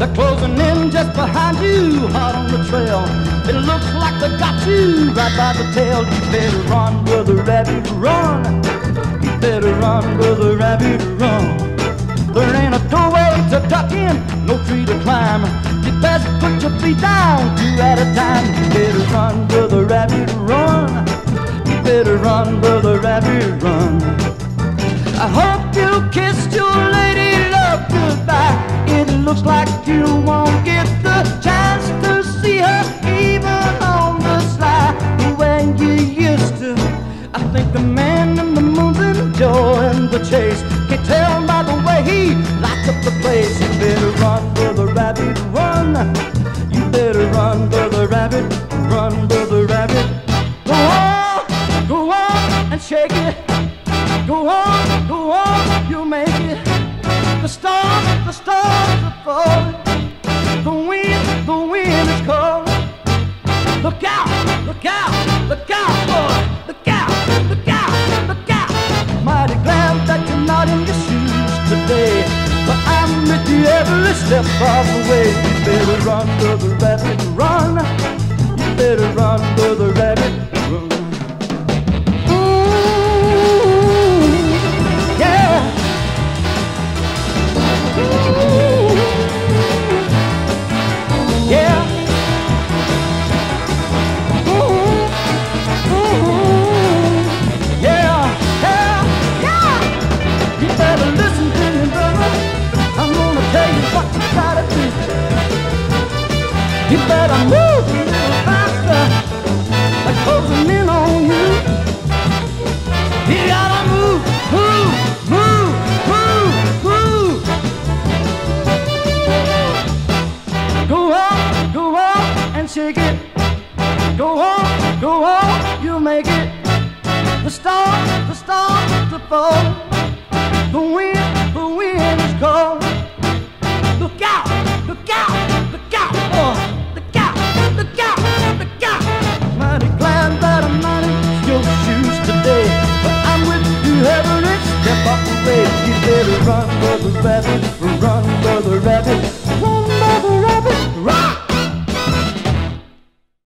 They're closing in just behind you, hot on the trail. It looks like they got you right by the tail. You better run, brother rabbit, run. You better run, brother rabbit, run. There ain't a doorway to duck in, no tree to climb. You best put your feet down, two at a time. You better run, brother rabbit, run. You better run, brother rabbit, run. I hope you kissed your lady love goodbye. It looks like you won't get the chance to see her even on the sly the way you used to. I think the man in the moon's enjoying the chase. Can't tell by the way he lights up the place. You better run, brother rabbit, run. You better run, brother rabbit, run, brother rabbit. Go on and shake it. Go on, you'll make it. The stars are falling. The wind is cold. Look out, look out, look out, boy. Look out, look out, look out. Mighty glad that you're not in your shoes today, but I'm with you every step of the way. You better run, brother rabbit, run. You better run, brother rabbit, run. You better move a little faster. They're closing in on you. You gotta move, move, move, move, move. Go on and shake it. Go on, you'll make it. The stars are falling. The wind is cold.